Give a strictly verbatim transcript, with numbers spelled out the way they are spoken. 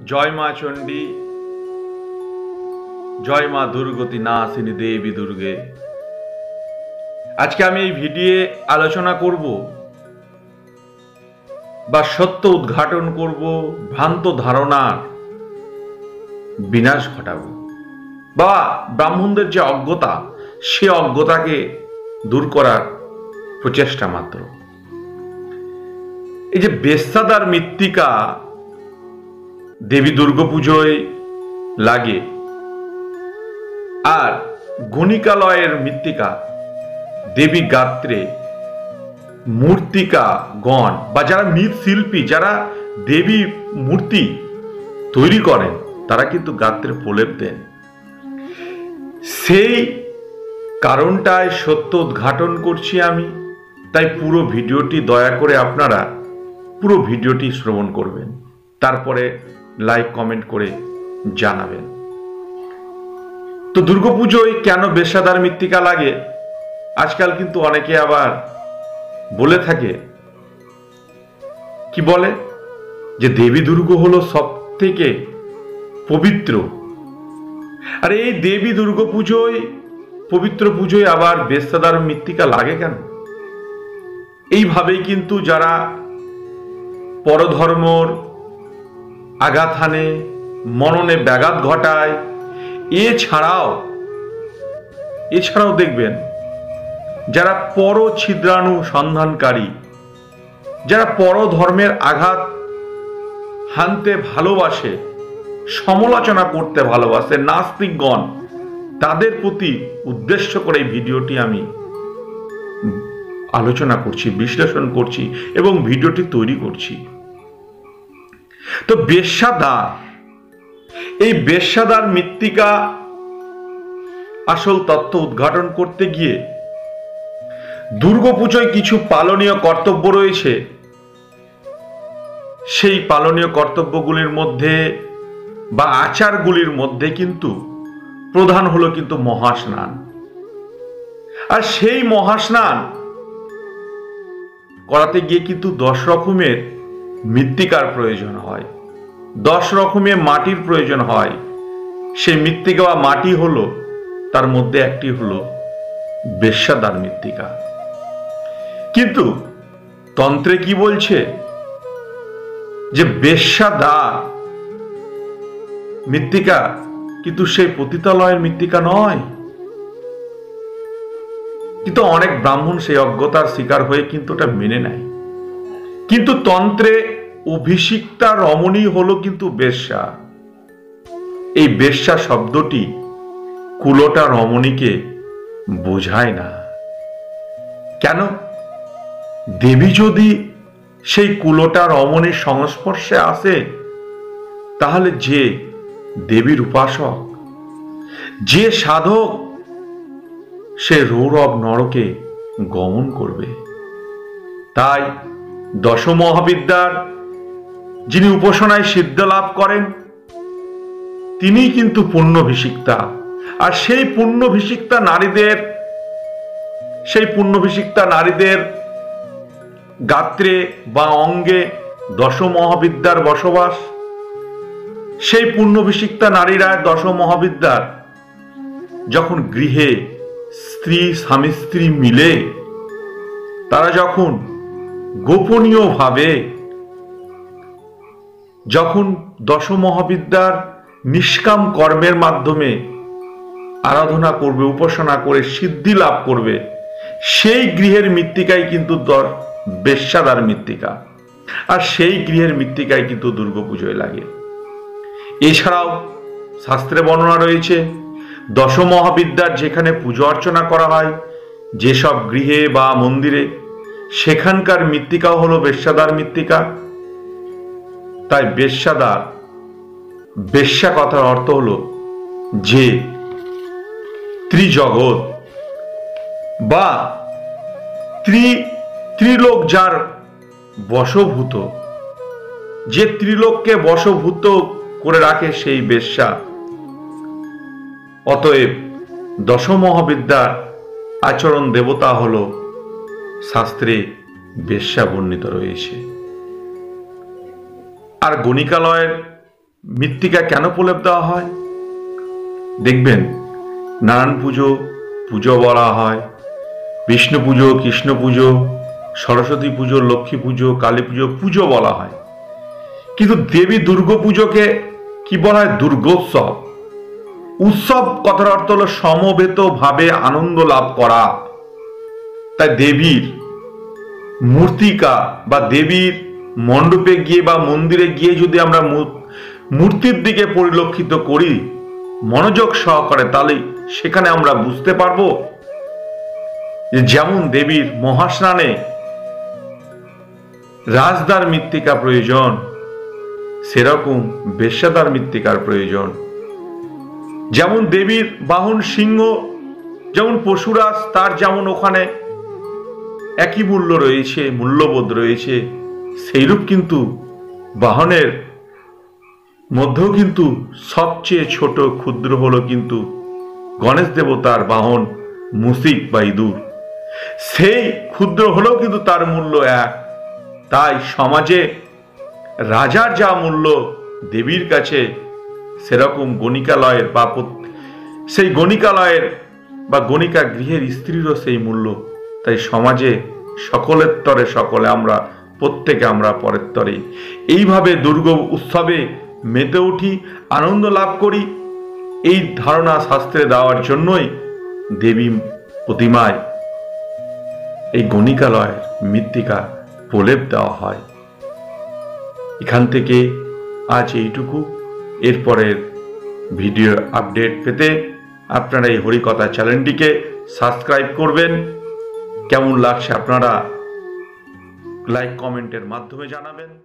জয় মা চণ্ডী, জয় মা দুর্গতি নাশিনী দেবী দুর্গে। আজকে আমি এই ভিডিওয়ে আলোচনা করব বা সত্য উদ্ঘাটন করব, ভ্রান্ত ধারণার বিনাশ ঘটাবো বা ব্রাহ্মণদের যে অজ্ঞতা, সে অজ্ঞতাকে দূর করার প্রচেষ্টা মাত্র। এই যে বেশ্যাদার মৃত্তিকা দেবী দুর্গাপুজোয় লাগে, আর গণিকালয়ের মৃত্তিকা দেবী গাত্রে মূর্তিকা গণ বা যারা মৃৎশিল্পী, যারা দেবী মূর্তি তৈরি করেন, তারা কিন্তু গাত্রে প্রলেপ দেন। সেই কারণটায় সত্য উদ্ঘাটন করছি আমি, তাই পুরো ভিডিওটি দয়া করে আপনারা পুরো ভিডিওটি শ্রবণ করবেন, তারপরে লাইক কমেন্ট করে জানাবেন। তো দুর্গাপুজোয় কেন বেশ্যাদার মৃত্তিকা লাগে? আজকাল কিন্তু অনেকে আবার বলে থাকে, কি বলে যে দেবী দুর্গা হলো সব থেকে পবিত্র। আর এই দেবী দুর্গা পুজোয়, পবিত্র পুজোয় আবার বেশ্যাদার মৃত্তিকা লাগে কেন? এইভাবেই কিন্তু যারা পরধর্মর আঘাত হানে, মননে ব্যাঘাত ঘটায়, এছাড়াও এছাড়াও দেখবেন যারা পর ছিদ্রাণু সন্ধানকারী, যারা পর ধর্মের আঘাত হানতে ভালোবাসে, সমালোচনা করতে ভালোবাসে, নাস্তিকগণ, তাদের প্রতি উদ্দেশ্য করে এই ভিডিওটি আমি আলোচনা করছি, বিশ্লেষণ করছি এবং ভিডিওটি তৈরি করছি। তো বেশ্যাদার, এই বেশ্যাদার মৃত্তিকা আসল তত্ত্ব উদ্ঘাটন করতে গিয়ে দুর্গাপুজোয় কিছু পালনীয় কর্তব্য রয়েছে। সেই পালনীয় কর্তব্যগুলির মধ্যে বা আচারগুলির মধ্যে কিন্তু প্রধান হলো কিন্তু মহাস্নান। আর সেই মহাস্নান করাতে গিয়ে কিন্তু দশ রকমের মৃত্তিকার প্রয়োজন হয়, দশ রকমের মাটির প্রয়োজন হয়। সেই মৃত্তিকা বা মাটি হলো, তার মধ্যে একটি হলো বেশ্যাদার মৃত্তিকা। কিন্তু তন্ত্রে কি বলছে যে বেশ্যাদার মৃত্তিকা কিন্তু সেই পতিতালয়ের মৃত্তিকা নয়। কিন্তু অনেক ব্রাহ্মণ সেই অজ্ঞতার শিকার হয়ে কিন্তু ওটা মেনে নেয়। কিন্তু তন্ত্রে অভিষিক্তা রমণী হলো কিন্তু বেশ্যা। এই বেশ্যা শব্দটি কুলোটা রমণীকে বোঝায় না। কেন? দেবী যদি সেই কুলোটা রমণীর সংস্পর্শে আসে, তাহলে যে দেবীর উপাসক, যে সাধক, সে রৌরব নরকে গমন করবে। তাই দশ মহাবিদ্যার যিনি উপাসনায় সিদ্ধ লাভ করেন, তিনি কিন্তু পুণ্যভিষিক্তা। আর সেই পুণ্যভিষিক্তা নারীদের, সেই পুণ্যভিষিক্তা নারীদের গাত্রে বা অঙ্গে দশ মহাবিদ্যার বসবাস। সেই পুণ্যভিষিক্তা নারীরা দশ মহাবিদ্যার যখন গৃহে স্ত্রী স্বামী স্ত্রী মিলে তারা যখন গোপনীয় ভাবে যখন দশ মহাবিদ্যার নিষ্কাম কর্মের মাধ্যমে আরাধনা করবে, উপাসনা করে সিদ্ধি লাভ করবে, সেই গৃহের মৃত্তিকাই কিন্তু বেশ্যাদার মৃত্তিকা। আর সেই গৃহের মৃত্তিকাই কিন্তু দুর্গাপুজোয় লাগে। এছাড়াও শাস্ত্রে বর্ণনা রয়েছে, দশ মহাবিদ্যার যেখানে পুজো অর্চনা করা হয়, যেসব গৃহে বা মন্দিরে, সেখানকার মৃত্তিকাও হলো বেশ্যাদার মৃত্তিকা। তাই বেশ্যাদার, বেশ্যা কথার অর্থ হলো যে ত্রিজগৎ বা ত্রি ত্রিলোক যার বশভূত, যে ত্রিলোককে বশভূত করে রাখে, সেই বেশ্যা। অতএব দশ মহাবিদ্যার আচরণ দেবতা হল শাস্ত্রে বেশ্যা বর্ণিত রয়েছে। আর গণিকালয়ের মৃত্তিকা কেন প্রলেপ দেওয়া হয়? দেখবেন নারায়ণ পুজো পুজো বলা হয়, বিষ্ণু পুজো, কৃষ্ণ পুজো, সরস্বতী পুজো, লক্ষ্মী পুজো, কালী পুজো পুজো বলা হয়, কিন্তু দেবী দুর্গা পুজোকে কি বলা হয়? দুর্গোৎসব। উৎসব কথার অর্থ হলো সমবেত ভাবে আনন্দ লাভ করা। তাই দেবীর মূর্তিকা বা দেবীর মণ্ডপে গিয়ে বা মন্দিরে গিয়ে যদি আমরা মূর্তির দিকে পরিলক্ষিত করি মনোযোগ সহকারে, তাহলে সেখানে আমরা বুঝতে পারবো যে যেমন দেবীর মহাস্নানে রাজদার মৃত্তিকা প্রয়োজন, সেরকম বেশ্যাদার মৃত্তিকার প্রয়োজন। যেমন দেবীর বাহন সিংহ, যেমন পশুরাজ, তার যেমন ওখানে একই মূল্য রয়েছে, মূল্যবোধ রয়েছে, সেইরূপ কিন্তু বাহনের মধ্যেও কিন্তু সবচেয়ে ছোট ক্ষুদ্র হলো কিন্তু গণেশ দেবতার বাহন মুশিক বা ইঁদুর। সেই ক্ষুদ্র হলেও কিন্তু তার মূল্য এক। তাই সমাজে রাজার যা মূল্য দেবীর কাছে, সেরকম গণিকালয়ের বা সেই গণিকালয়ের বা গণিকা গৃহের স্ত্রীরও সেই মূল্য। তাই সমাজে সকলের তরে সকলে আমরা, প্রত্যেকে আমরা পরের তরে এইভাবে দুর্গা উৎসবে মেতে উঠি, আনন্দ লাভ করি। এই ধারণা শাস্ত্রে দেওয়ার জন্যই দেবী প্রতিমায় এই গণিকালয়ের মৃত্তিকা প্রলেপ দেওয়া হয়। এখান থেকে আজ এইটুকু। এরপরের ভিডিও আপডেট পেতে আপনারা এই হরিকথা চ্যানেলটিকে সাবস্ক্রাইব করবেন। কেমন লাগছে আপনারা লাইক কমেন্টের মাধ্যমে জানাবেন।